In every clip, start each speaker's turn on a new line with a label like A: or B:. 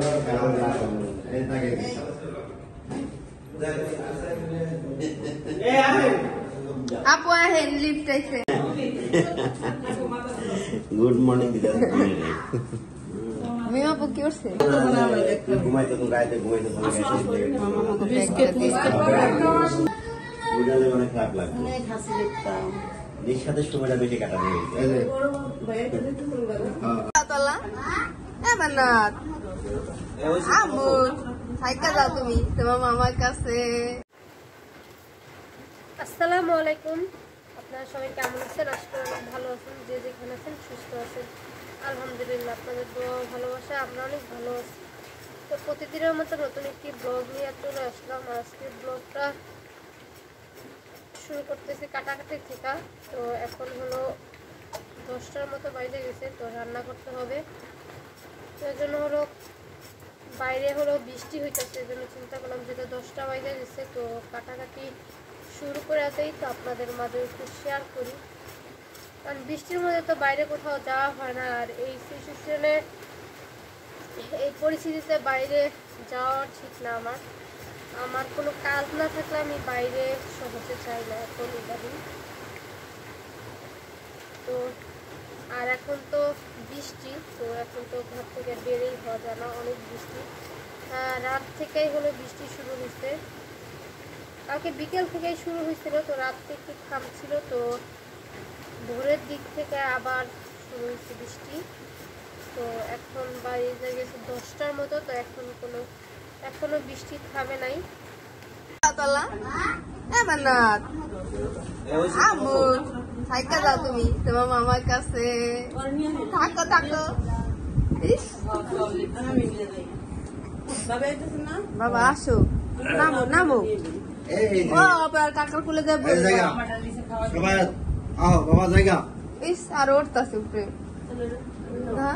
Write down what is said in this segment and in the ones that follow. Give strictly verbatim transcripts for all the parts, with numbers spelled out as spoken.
A: আপু আহেন লিফট আইছে
B: গুড মর্নিং দিদা
A: মিমা আপু কি করছে
B: ঘুমাইতে তো গাইতে ঘুমাইতে তো অনেক খারাপ লাগবে অনেক হাসি দেখতাম এর সাথে সময়টা বেশি কাটানো হয়েছে
A: আমু থাইকা যাও তুমি তোমার মামার কাছে।
C: আসসালামু আলাইকুম, আপনারা সবাই কেমন আছেন? আশা করি অনেক ভালো আছেন, যে যেখানে আছেন সুস্থ আছেন। আলহামদুলিল্লাহ, আপনাদের দোয়া ভালোবাসা আমরা অনেক ভালো আছি। তো প্রতিদিনের মতো নতুন একটি ব্লগ নিয়ে চলে আসলাম। আজকের ব্লগটা শুরু করতেছি কাটাকাটি থেকে। তো এখন হলো দশটার মতো বাইরে গেছে, তো রান্না করতে হবে। তো এই জন্য হলো বাইরে হলো বৃষ্টি হইতেছে, এই জন্য চিন্তা করলাম যেটা দশটা বাইরে গেছে, তো কাটাকাটি শুরু করে আসেই তো আপনাদের মাঝে একটু শেয়ার করি। কারণ বৃষ্টির মধ্যে তো বাইরে কোথাও যাওয়া হয় না, আর এই সিচুয়েশনে এই পরিস্থিতিতে বাইরে যাওয়া ঠিক না। আমার আমার কোনো কাজ না থাকলে আমি বাইরে সহজে চাই না এখন ইদানিং। তো আর এখন তো বৃষ্টি, তো এখন তো ঘর থেকে বেরেই হওয়া যায় না, অনেক বৃষ্টি। রাত থেকেই হলো বৃষ্টি শুরু হয়েছে, কালকে বিকেল থেকেই শুরু হয়েছিল, তো রাত থেকে থামছিল, তো ভোরের দিক থেকে আবার শুরু হয়েছে বৃষ্টি। তো এখন বাইরে গেছে দশটার মতো, তো এখন কোনো এখনো বৃষ্টি থামে নাই।
A: আমু থাইকা যাও তুমি তোমার মামার কাছে থাকো থাকো। বাবা আসো, নামো নামো। ও আবার কাকার কুলে যাবো। ইস আর উঠতাছে উপরে। হ্যাঁ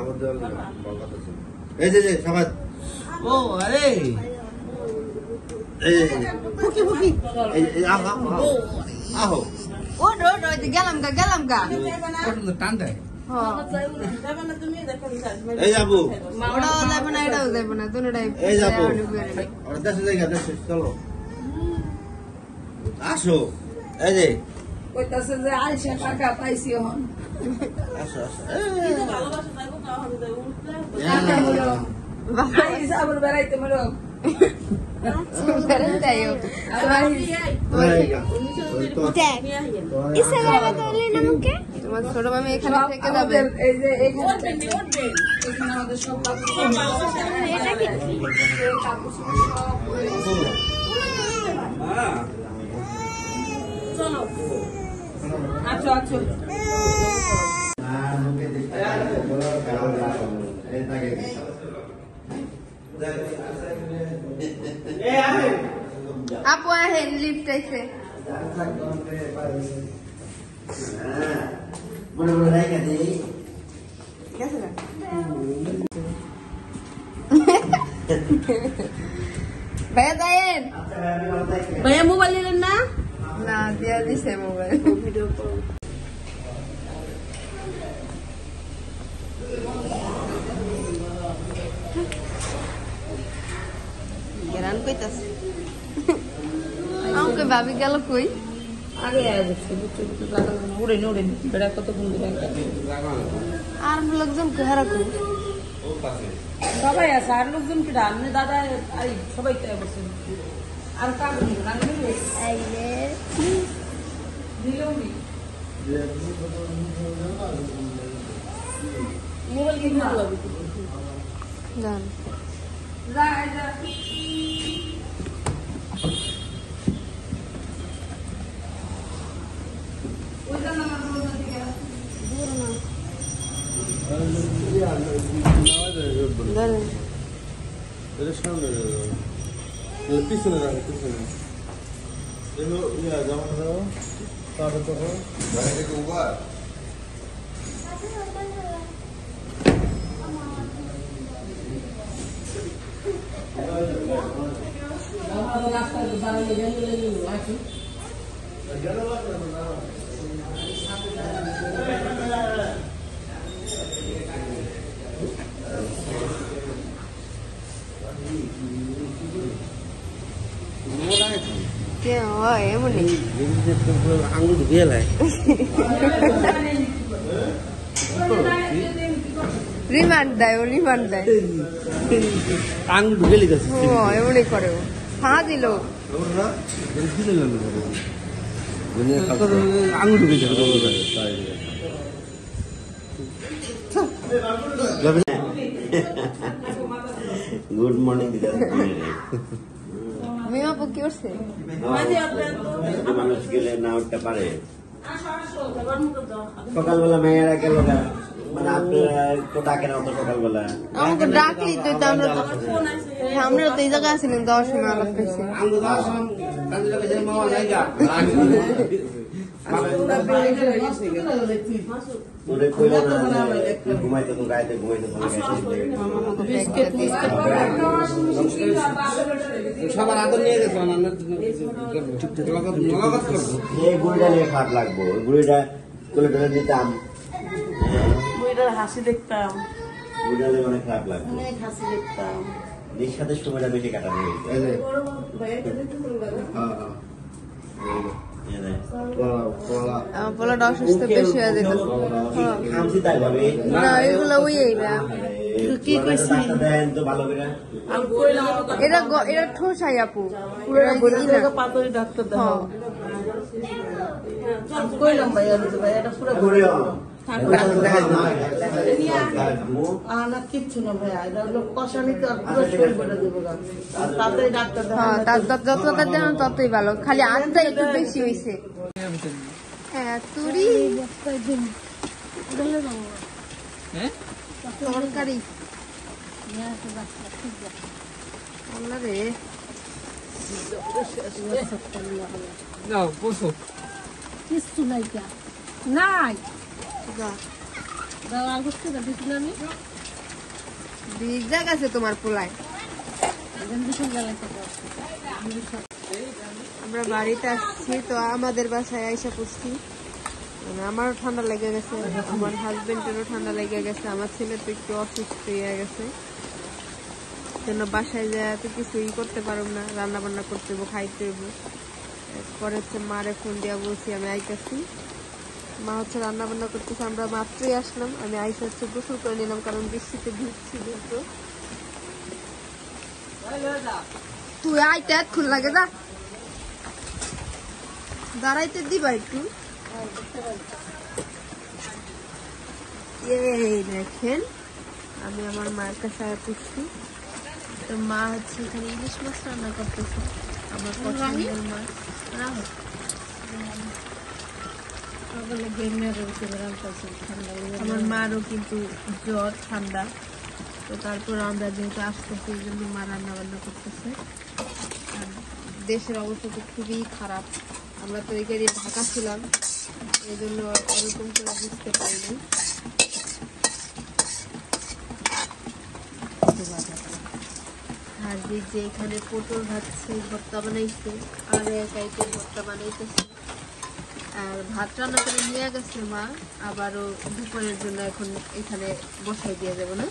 B: এই যে সবাই ও আরে
A: ফুকি ফুকি
B: আহো আহো
A: ও রো রো গেলাম গা গেলাম গা
B: টান দেয়।
A: এই যাবো ওটাও যাবো না এটাও যাবো না, দুটোটাই
B: এই যাবো দেশে জায়গা দেশে চলো আসো। এই যে
D: কইতাছে যে আইসা টাকা পাইছি এখন।
B: আসো আসো
D: আইসা আবার বেড়াইতে মরো।
A: তোমার ছোট মামি এখানে থেকে যাবে।
D: এই যে এখানে এখানে আমাদের সব চলো আচ্ছা আচ্ছা
A: আপু আহেন লিফট আইছে
B: বড় বড় জায়গা দিই
A: গেছে না ভাইয়া দেন
D: ভাইয়া মোবাইল নিলেন না?
A: না দিয়া দিছে মোবাইল। গেরান কইতাছে আমাকে ভাবি গেল কই
D: আগে আসছে উড়ে উড়ে বেড়া কত বন্ধু
A: আর লোকজন কেহারা কই
D: সবাই আছে, আর লোকজন কি রান্নে দাদা আই সবাই তো বসে আর কাজ রান্নে
A: আইলে
D: দিলেও নি মোবাইল কি ভালো হবে
A: জান
D: যা যা ওইটা না আমাদের দিকে দূর না
A: জান
E: এটা সামনে পিছনে রাখো পিছনে এলো ইয়া জামা দাও তারপর তো বাইরে থেকে উবার
D: আমাদের রাস্তা দাঁড়িয়ে গেলে আছে
A: কে হয় এমনই
E: আঙুল ঢুকিয়ে লাই
A: রিমান্ড দেয় ও রিমান্ড দেয়
E: আঙুল ঢুকে লিখেছে
A: ও এমনই করে ও ফা দিল
E: আঙুল ঢুকেছে
B: গুড মর্নিং দিদা
A: মিমাপু কি করছে
B: মানুষ গেলে না উঠতে পারে সকালবেলা মেয়েরা গেল মানে আপনারা তো ডাকেন অত সকালবেলা
A: আমাকে ডাকলি তুই তো আমরা তো আমরা তো এই জায়গায় আসিলাম দশ সময় আলাপ করছি
B: ঘুমাইতে তো গাইতে ঘুমাইতে
E: সবার আদর নিয়ে গেছো
B: এই গুড়িটা নিয়ে খাট লাগবো ওই গুড়িটা তুলে তুলে দিতাম
D: বুড়িটার হাসি দেখতাম,
B: গুড়িটা নিয়ে অনেক খারাপ লাগবে
D: অনেক হাসি দেখতাম।
B: এর সাথে সময়টা বেশি কাটানো হয়েছে
A: আমার পোলাটা অসুস্থ বেশি হয়ে যেত
B: খামছি তাই ভাবে
A: না এগুলো ওই এইরা
B: দেন তো ভালো করে
A: এটা গ- এটা ঠোসাই আপু
D: পাতরি ডাক্তার
A: হ্যাঁ।
D: দেখাও। আমি কইলাম ভাইয়া দিতে ভাই এটা পুরো
B: করিও
D: আর না কিচ্ছু না ভাইয়া, এটা হলো কষানি তো আর পুরো শরীর করে দেবো গা। আর তাড়াতাড়ি ডাক্তার
A: হ্যাঁ
D: দেখাও।
A: তার তত- যত তার দেন ততই ভালো খালি আনতে একটু বেশি হয়েছে হ্যাঁ তুরি তরকারি আল্লাহ রে
C: কিছু নাই কা নাই
A: যা।
C: দাও আগস্ট থেকে দিছিল আমি
A: ভিজা গেছে তোমার পোলায়
C: গন্ডিশন জ্বালাতে
A: আমরা বাড়িতে আসছি তো আমাদের বাসায় আইসা পড়ছি মানে আমারও ঠান্ডা লেগে গেছে আমার হাজবেন্ডেরও ঠান্ডা লেগে গেছে আমার ছেলে তো একটু অসুস্থ হয়ে গেছে জন্য বাসায় যায় তো কিছুই করতে পারব না, রান্না বান্না করতে হইব খাইতে হইব। পরে হচ্ছে মারে ফোন দিয়া বলছি আমি আইতেছি, মা হচ্ছে রান্না বান্না করতেছে। আমরা মাত্রই আসলাম, আমি আইসা হচ্ছে গোসল করে নিলাম কারণ বৃষ্টিতে ভিজছি যেহেতু। তুই আইতে এতক্ষণ লাগে যা দাঁড়াইতে দিবা একটু। এই দেখেন আমি আমার মায়ের কাছে আয়া পুষছি, তো মা হচ্ছে এখানে ইলিশ মাছ রান্না করতেছে, আমার পছন্দের মাছ। রাহো আমার মারও কিন্তু জ্বর ঠান্ডা, তো তারপর আমরা যেহেতু আসতেছি এই জন্য মা রান্না বান্না করতেছে। আর দেশের অবস্থা তো খুবই খারাপ, আমরা তো এখানে ঢাকা ছিলাম এই জন্য এরকম করে বুঝতে পারিনি। আর যে যে এখানে পটল ভাজছে ভর্তা বানাইছে আর এক আইটেম ভর্তা বানাইতেছে, আর ভাত রান্না করে নিয়ে গেছে মা, আবারও দুপুরের জন্য এখন এখানে বসাই দিয়ে যাবো না।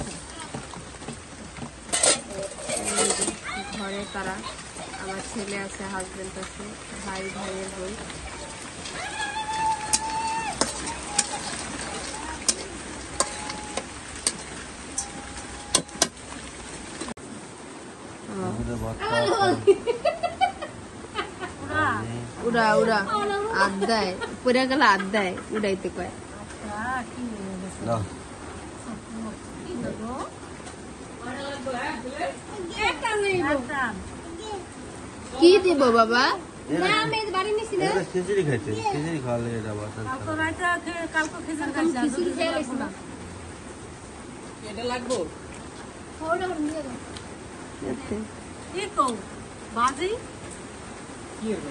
A: ঘরে তারা আমার ছেলে আছে, হাজবেন্ড আছে, ভাই ভাইয়ের বই। উড়া উড়া আড্ডায় পরে গেলে আড্ডায় উড়াইতে কয়। কি দিব বাবা?
E: খিচুড়ি খাইছে, খিচুড়ি খাওয়ালে যাবো।
D: এটা লাগবো
C: বাজি
D: কি হবে?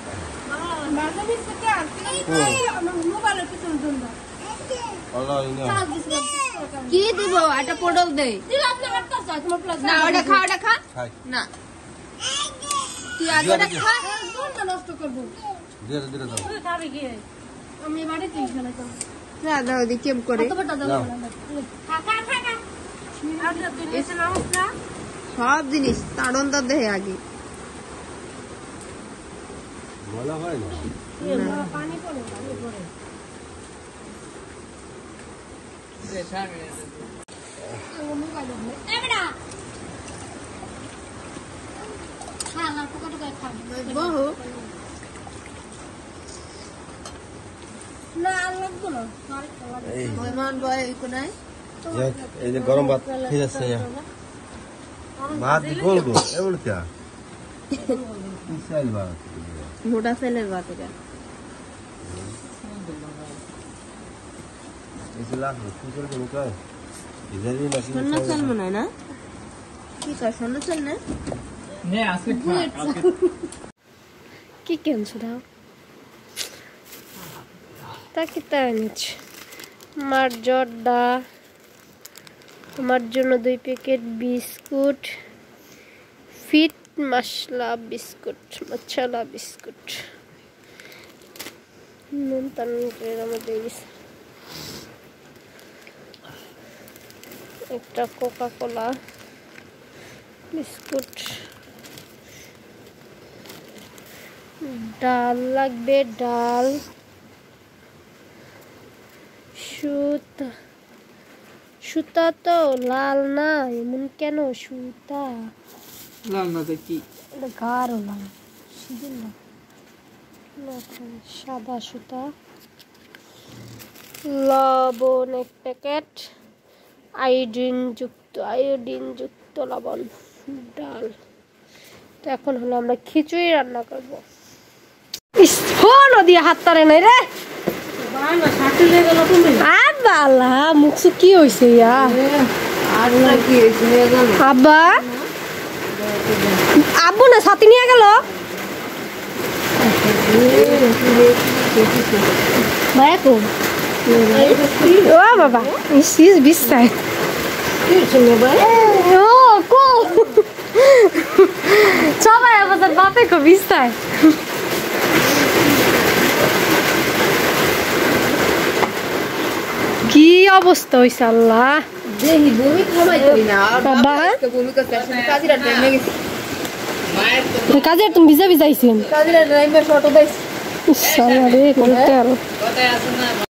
A: কি দিব? একটা পটল দে না, ওটা খা, ওটা খা না, তুই আগে ওটা খা।
C: নষ্ট করবো খাবে কি আমি বাড়িতে খেলাতাম
A: দাদা ওদি কেম করে সব জিনিস তাড়ন তার দেহে আগে
E: বলা হয় না
C: পানি পড়ে পানি পড়ে
A: বহু মেহমান বয় কোনায়
E: এই যে গরম ভাত খেয়ে যাচ্ছে ভাত বলবো এমন কে চাইল ভাত
A: মোটা ছেলের ভাত এটা
E: এসলা সুন্দর করে কয় ইজারি নাকি
A: স্বর্ণ চাল মনে হয় না কি কয় স্বর্ণ চাল না
C: কি কেনছো দাও তাকে তাই নিচ্ছে আমার জর্দা আমার জন্য দুই প্যাকেট বিস্কুট ফিট মশলা বিস্কুট মশলা বিস্কুট নুন তার মধ্যে একটা কোকা কোলা বিস্কুট ডাল লাগবে ডাল সুতা সুতা তো লাল না এমন কেন সুতা
A: লাল না কি
C: এটা গাঢ় লাল সিঁদুর লাল না, সাদা সুতা লবণ এক প্যাকেট আয়োডিন যুক্ত আয়োডিন যুক্ত লবণ ডাল তো এখন হলো আমরা খিচুড়ি রান্না করবো ইস ফোন দিয়ে হাত তারে নাই রে আর বালা মুখসু কি হয়েছে ইয়া
A: আর না কি হয়েছে
C: আব্বা আব্বু না সাথে নিয়ে গেল ভাইয়া কো ও বাবা ইস ইস বিস্তার ও কো সবাই আমাদের বাপে কো বিস্তার কি অবস্থা হইছে আল্লাহ
A: দেহি ভূমি থামাই করি না
C: বাবা
A: ভূমি করতে কাজিরা ট্রেনে গেছি
C: কাজে তুমি ভিজা ভিজাইছেন
A: কাজিরা ড্রাইভার ফটো দাইছি
C: সারা রে কোনটা